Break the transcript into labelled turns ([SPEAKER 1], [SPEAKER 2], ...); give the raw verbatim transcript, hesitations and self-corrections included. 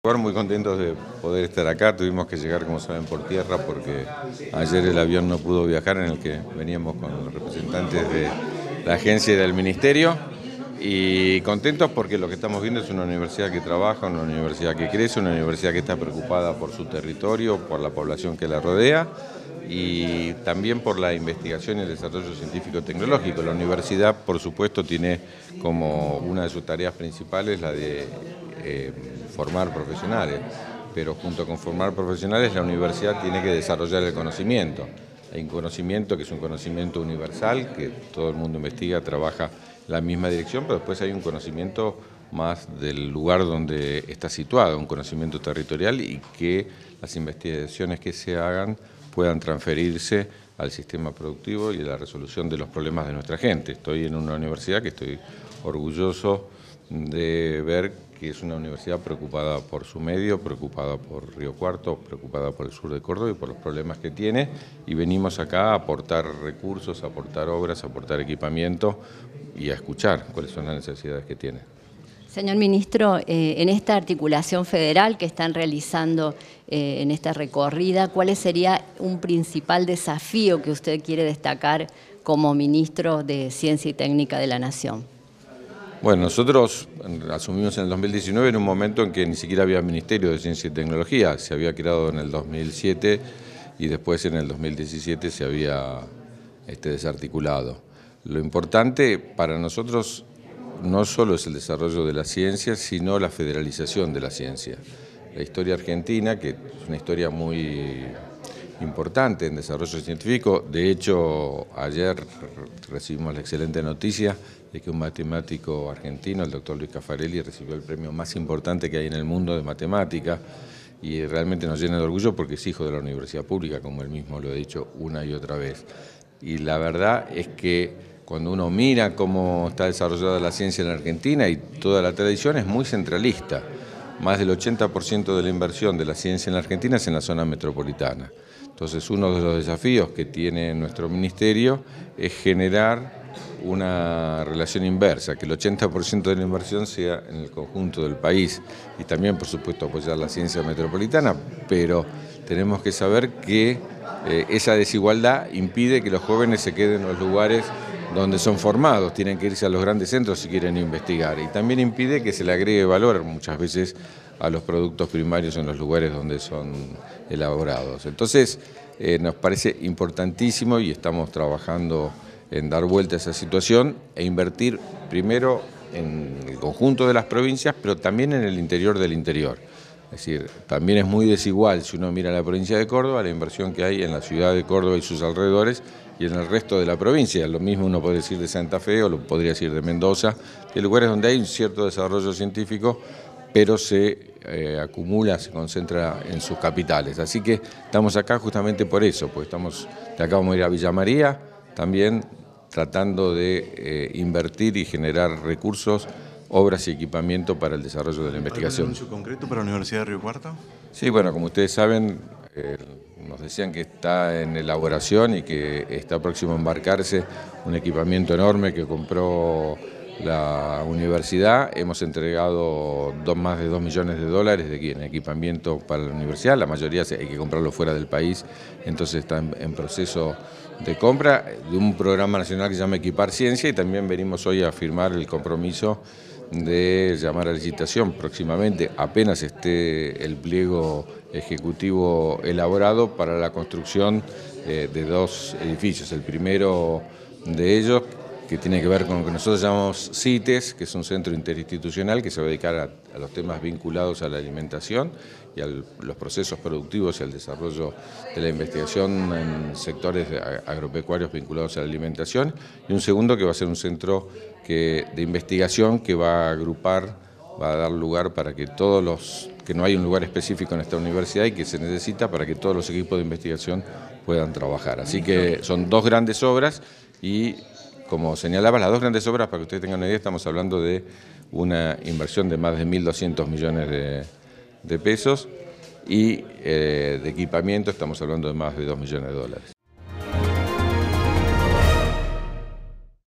[SPEAKER 1] Muy contentos de poder estar acá. Tuvimos que llegar, como saben, por tierra porque ayer el avión no pudo viajar, en el que veníamos con los representantes de la agencia y del ministerio, y contentos porque lo que estamos viendo es una universidad que trabaja, una universidad que crece, una universidad que está preocupada por su territorio, por la población que la rodea y también por la investigación y el desarrollo científico-tecnológico. La universidad, por supuesto, tiene como una de sus tareas principales la de eh, formar profesionales, pero junto con formar profesionales la universidad tiene que desarrollar el conocimiento. Hay un conocimiento que es un conocimiento universal, que todo el mundo investiga, trabaja en la misma dirección, pero después hay un conocimiento más del lugar donde está situado, un conocimiento territorial, y que las investigaciones que se hagan puedan transferirse al sistema productivo y a la resolución de los problemas de nuestra gente. Estoy en una universidad que estoy orgulloso de ver que es una universidad preocupada por su medio, preocupada por Río Cuarto, preocupada por el sur de Córdoba y por los problemas que tiene, y venimos acá a aportar recursos, a aportar obras, a aportar equipamiento y a escuchar cuáles son las necesidades que tiene.
[SPEAKER 2] Señor Ministro, eh, en esta articulación federal que están realizando eh, en esta recorrida, ¿cuál sería un principal desafío que usted quiere destacar como Ministro de Ciencia y Técnica de la Nación?
[SPEAKER 1] Bueno, nosotros asumimos en el dos mil diecinueve en un momento en que ni siquiera había Ministerio de Ciencia y Tecnología. Se había creado en el dos mil siete y después en el dos mil diecisiete se había este, desarticulado. Lo importante para nosotros no solo es el desarrollo de la ciencia, sino la federalización de la ciencia. La historia argentina, que es una historia muy importante en desarrollo científico. De hecho, ayer recibimos la excelente noticia de que un matemático argentino, el doctor Luis Caffarelli, recibió el premio más importante que hay en el mundo de matemática, y realmente nos llena de orgullo porque es hijo de la universidad pública, como él mismo lo ha dicho una y otra vez. Y la verdad es que cuando uno mira cómo está desarrollada la ciencia en la Argentina, y toda la tradición es muy centralista. Más del ochenta por ciento de la inversión de la ciencia en la Argentina es en la zona metropolitana. Entonces, uno de los desafíos que tiene nuestro ministerio es generar una relación inversa, que el ochenta por ciento de la inversión sea en el conjunto del país, y también, por supuesto, apoyar la ciencia metropolitana, pero tenemos que saber que eh, esa desigualdad impide que los jóvenes se queden en los lugares donde son formados, tienen que irse a los grandes centros si quieren investigar, y también impide que se le agregue valor muchas veces a los productos primarios en los lugares donde son elaborados. Entonces, eh, nos parece importantísimo, y estamos trabajando en dar vuelta a esa situación e invertir primero en el conjunto de las provincias, pero también en el interior del interior. Es decir, también es muy desigual, si uno mira la provincia de Córdoba, la inversión que hay en la ciudad de Córdoba y sus alrededores y en el resto de la provincia. Lo mismo uno puede decir de Santa Fe o lo podría decir de Mendoza, de lugares donde hay un cierto desarrollo científico, pero se eh, acumula, se concentra en sus capitales. Así que estamos acá justamente por eso, pues estamos, de acá vamos a ir a Villa María, también tratando de eh, invertir y generar recursos, obras y equipamiento para el desarrollo de la investigación.
[SPEAKER 3] ¿Algún anuncio concreto para la Universidad de Río Cuarto?
[SPEAKER 1] Sí, bueno, como ustedes saben, eh, nos decían que está en elaboración y que está próximo a embarcarse un equipamiento enorme que compró la universidad. Hemos entregado dos, más de dos millones de dólares de en equipamiento para la universidad. La mayoría hay que comprarlo fuera del país, entonces está en, en proceso de compra de un programa nacional que se llama Equipar Ciencia, y también venimos hoy a firmar el compromiso de llamar a licitación próximamente, apenas esté el pliego ejecutivo elaborado, para la construcción eh, de dos edificios. El primero de ellos, que tiene que ver con lo que nosotros llamamos CITES, que es un centro interinstitucional que se va a dedicar a, a los temas vinculados a la alimentación y a los procesos productivos y al desarrollo de la investigación en sectores agropecuarios vinculados a la alimentación, y un segundo que va a ser un centro que, de investigación que va a agrupar, va a dar lugar para que todos los, que no hay un lugar específico en esta universidad y que se necesita para que todos los equipos de investigación puedan trabajar. Así que son dos grandes obras, y como señalaba, las dos grandes obras, para que ustedes tengan una idea, estamos hablando de una inversión de más de mil doscientos millones de, de pesos, y eh, de equipamiento estamos hablando de más de dos millones de dólares.